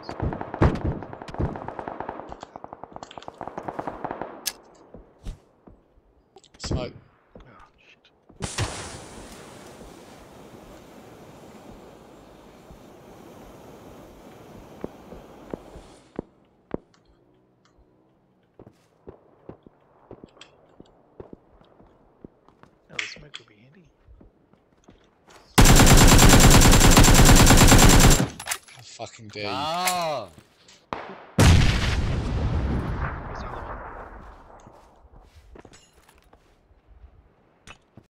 Smoke. Oh, shit. Oh, the smoke would be handy. How fucking dare you? Ah!